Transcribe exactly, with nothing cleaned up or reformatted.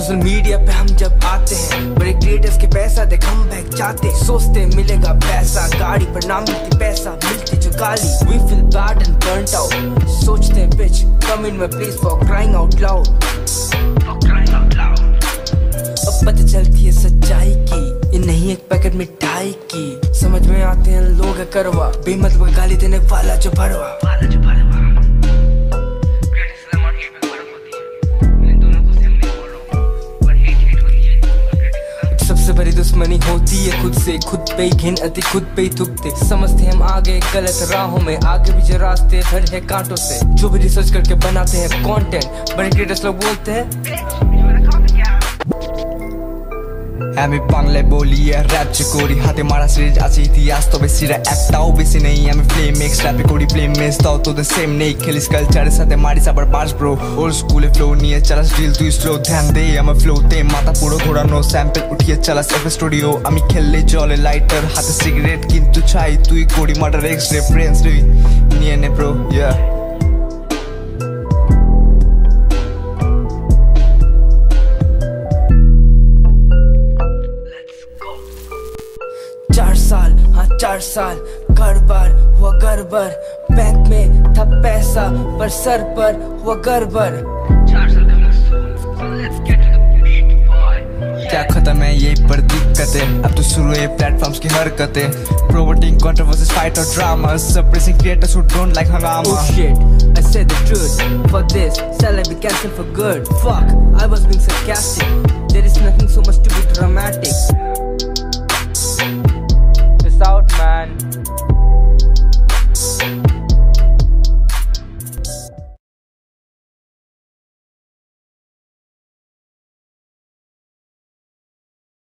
Social media पे हम जब आते हैं, बड़े क्रिएटर्स के पैसा देख हम बैक जाते, सोचते मिलेगा पैसा, गाड़ी पर ना मिलती पैसा, मिलती जो गाली, we feel bad and burnt out, सोचते हैं bitch come in my place for crying out loud, for crying out loud। अब पता चलती है सच्चाई की, ये नहीं एक पैकेट मिठाई की, समझ में आते हैं लोग करवा, बेमतलब गाली देने वाला जो भरवा, वाला जो भरवा। सबसे बड़ी दुश्मनी होती है खुद से, खुद पे ही घिन अति खुद पे ही थुकते, समझते हम आगे गलत राहों में, आगे भी जो रास्ते भरे हैं कांटों से, जो भी रिसर्च करके बनाते हैं कंटेंट, बड़े क्रिएटर्स लोग बोलते हैं আমি বাংলায় বলি আর র‍্যাপ যে করি, হাতে মারা সিরিজ আছে ইতিহাস, তবে সিরা একটাও বেশি নেই, আমি ফ্লেম এক্স র‍্যাপে করি ফ্লেম মেস, তাও তোদের সেম নেই, খেলিস কালচারের সাথে মারিস আবার পাস ব্রো, ওর স্কুলে ফ্লো নিয়ে চালাস ডিল তুই স্লো, ধ্যান দে আমার ফ্লোতে, মাথা পুরো ঘোরানো, স্যাম্পল উঠিয়ে চালাস এফ স্টুডিও, আমি খেললে জলে লাইটার, হাতে সিগারেট কিন্তু চাই, তুই করি মার্ডার এক্স রেফারেন্স তুই নিয়ে নে ব্রো, ইয়া चार साल, हाँ चार साल गड़बड़ हुआ गड़बड़, बैंक में था पैसा पर सर पर हुआ गड़बड़, चार साल क्या खत्म है ये पर दिक्कतें, अब तो शुरू है प्लेटफॉर्म्स की हरकतें, promoting controversies, fight or dramas, suppressing creators who don't like hangama. Oh shit, I said the truth, for this, shall I be cancelled for good, fuck, I was being sarcastic, there is nothing so much to be dramatic.